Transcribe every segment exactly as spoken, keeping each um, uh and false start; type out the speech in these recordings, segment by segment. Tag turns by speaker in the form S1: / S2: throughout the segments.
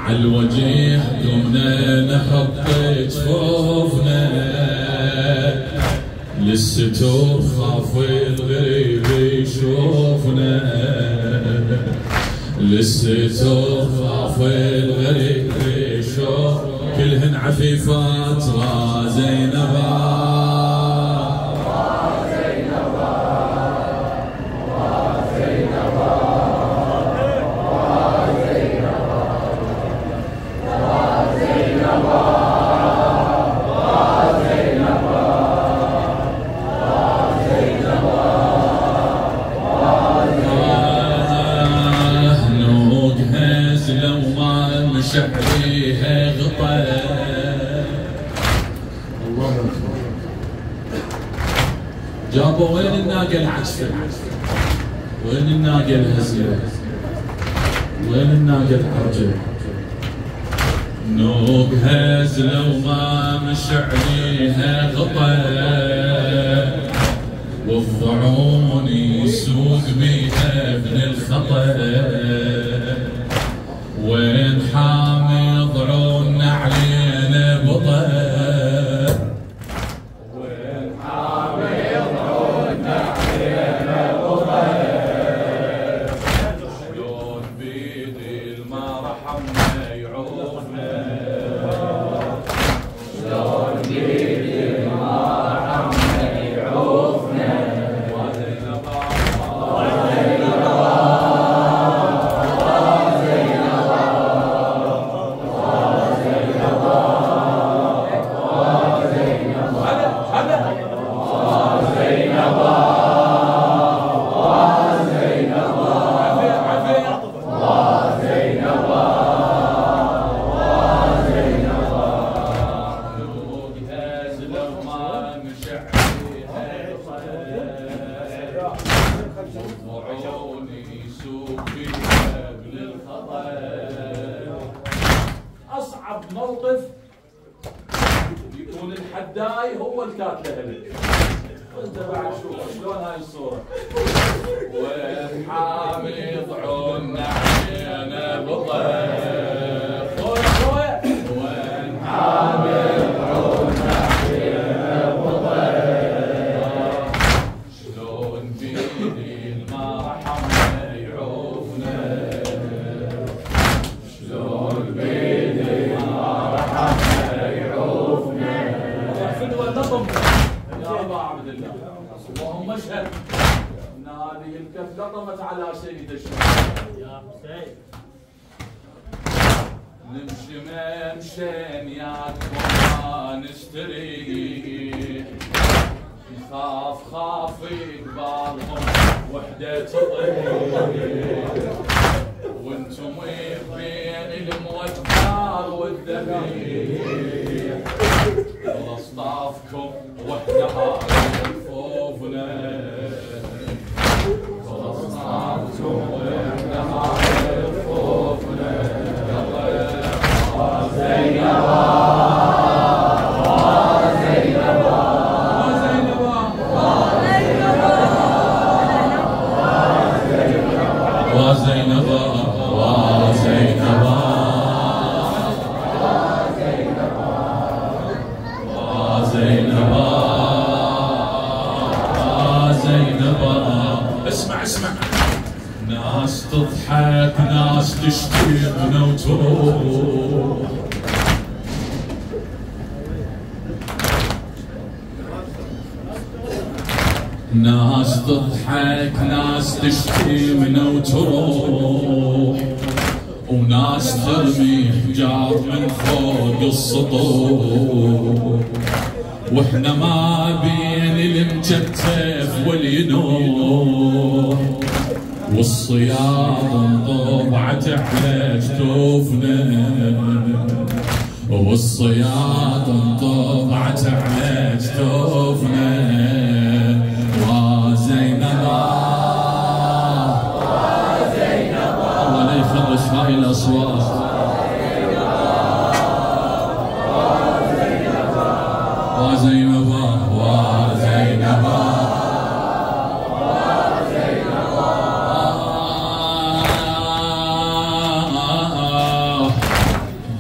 S1: عالوجه دمنا نحط جفوفنا، للستور خاف الغريب يشوفنا، للستور خاف الغريب يشوف. كلهن عفيفات را زينبا شعريها غطا. الله أكبر. جابوا وين الناقة العجفة؟ وين الناقة الهزلة؟ وين الناقة الحرجة؟ نوق هزلة وما مشعريها غطا، والضعون يسوق بيها ابن الخطا. وين حامي ضعون علينا بطا، وين حامي ضعون علينا بطا. شلون بيدي ما رحمنا يعوفنا، شلون بيدي ما رحمنا يعوفنا. أصعب موقف يكون الحداي هو الكاتله هلك. وانت بعد شوف شلون هاي الصورة. وين حامي ضعون علينا بطا، خويا خويا. وين حامي ضعون علينا بطا، شلون بيدي ما رحمنا يعوفنا، شلون بيدي ما رحمنا يعوفنا. فدوى النظم يا ابا عبد الله، اللهم اشهد ان هذه الكف لطمت على سيد الشهداء يا حسين. نمشي ممشين ياك وما نستريح، نخاف خاف قبالهم وحدة تطيح، وانتم بين الموجار والذبيح. اصطافكم وحدة خوفنا، اصطافكم وحدة خوفنا. اسمع اسمع. ناس تضحك ناس تشتمنا وتروح، ناس تضحك ناس تشتمنا وتروح، وناس ترمي حجار من فوق السطوح. واحنا ما بين المجتف والينوح، والصياد انطبعت على جتوفنا، والصياد انطبعت على جتوفنا. وزينبا وزينبا الله لا يخرج هاي الاصوات. وزينبا وزينبا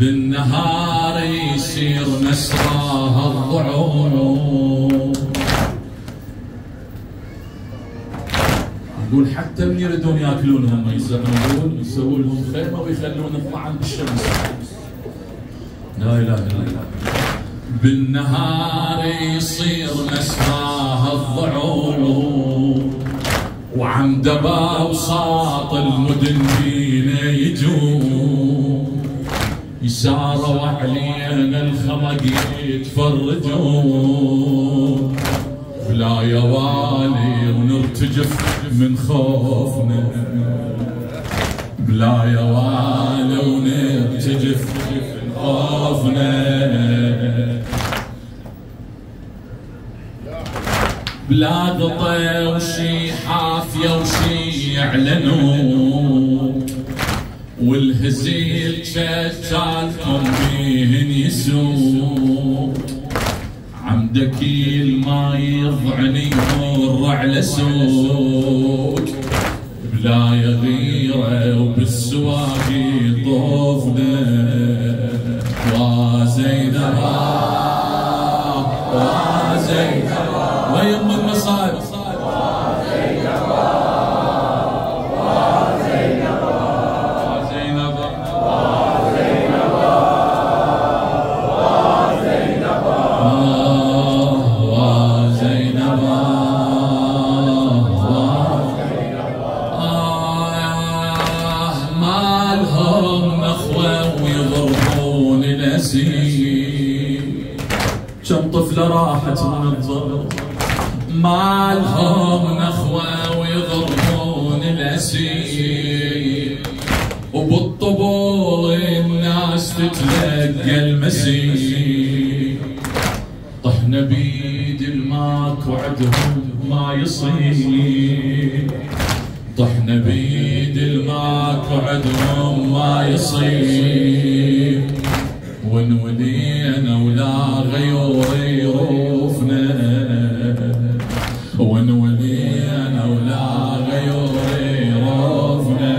S1: بالنهار يصير نسراها الضعون. يقول حتى من يردون ياكلونهم يسوون يسوون لهم خيمه ويخلون الطعام بالشمس. لا اله الا الله. بالنهار يصير نسراها الضعون، وعند باوساط المدن فينا يجون، يساروا علينا الخلق يتفرجون، ولا يوالي ونرتجف من خوفنا، بلا يوالي ونرتجف من خوفنا، بلا قطع وشي حافية وشي يعلنوا، والهزيل شجالكم بيهن يسوق، عمدكيل ما يضعني يمر على سوق، بلا يغيره وبالسواق يطوفنا، وزينب وزينب ويم المصائب، وزينب وزينب وزينب وزينب وزينب ما لهم نخوة ويضربون الأسير، كم طفلة راحت من الضرب، ما لهم نخوة ويضربون الأسير، وبالطبول الناس تتلقى المسير، طحنا بيد الماكو عدهم ما يصير، طحنا بيد الماكو عدهم ما يصير، ونولينا ولا غيور يروفنا، ونولينا ولا غيور يروفنا،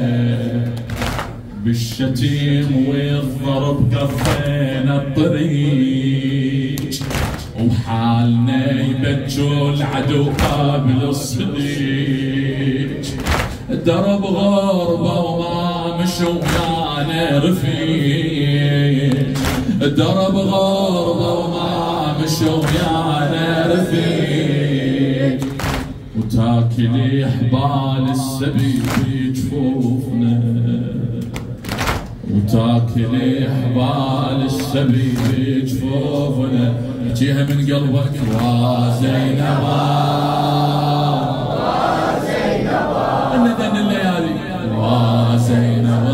S1: بالشتيم والضرب قفينا الطريق، وحالنا يبجوا العدو قابل الصديق، درب غربة وما مشوا ويانا رفيق، درب غربة وما مشوا ويانا رفيق، وتاكلي حبال السبي في جفوفنا، وتاكلي حبال السبي في جفوفنا، اجيها من قلبك وزينب وزينب الندن الليالي، وزينب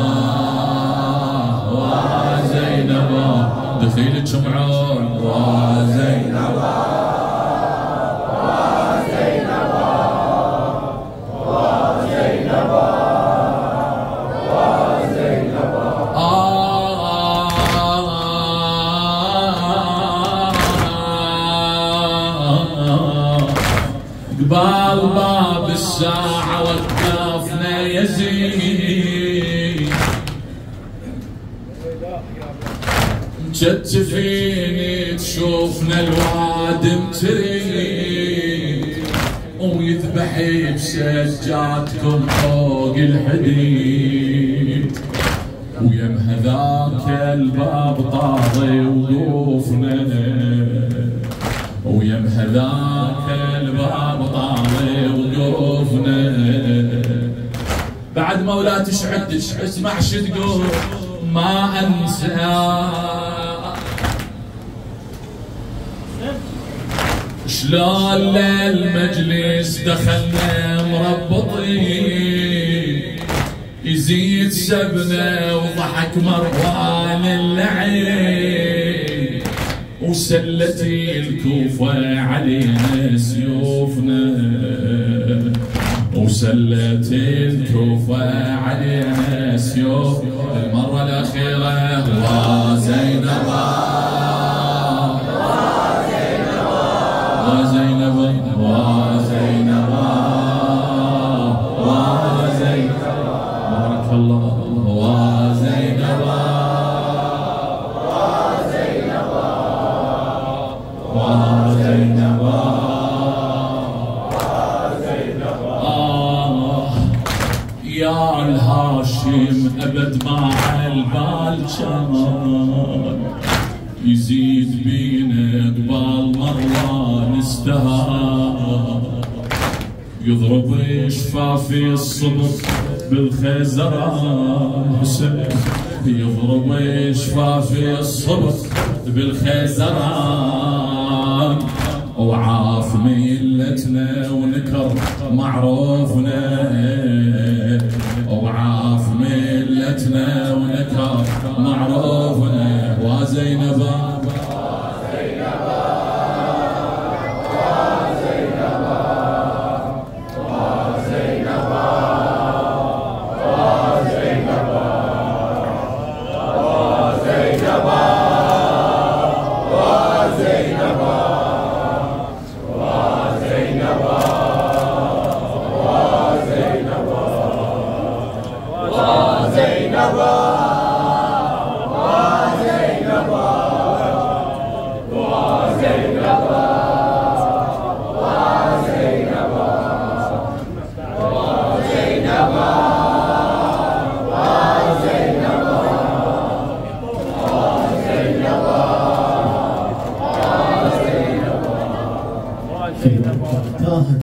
S1: وزينب دخيل شمعون، وزينب وزينب وزينب وزينب قبال باب الساعة وقفنا يزيد، مجتفين تشوفنا الوادم تريد، ويذبح بسجادكم فوق الحديد، ويم هذاك الباب طاغي وقوفنا، ويم هذاك الباب طاغي وقوفنا، بعد ما ولا تشعد اسمع شو تقول ما انسى، شلون للمجلس دخلنا مربطين، يزيد سبنا وضحك مروان اللعين، وسلتي الكوفة علينا سيوفنا، وسلتي الكوفة علينا سيوف، المرة الأخيرة وزينب وزينب وزينب وزينب بارك الله، وزينب
S2: قاسم أبد ما عالبال كان يزيد بينا قبال مرة نستهان يضرب شفافي الصبر بالخيزران يضرب شفافي الصبر بالخيزران وعاف ملتنا ونكر معروفنا وعاف ملتنا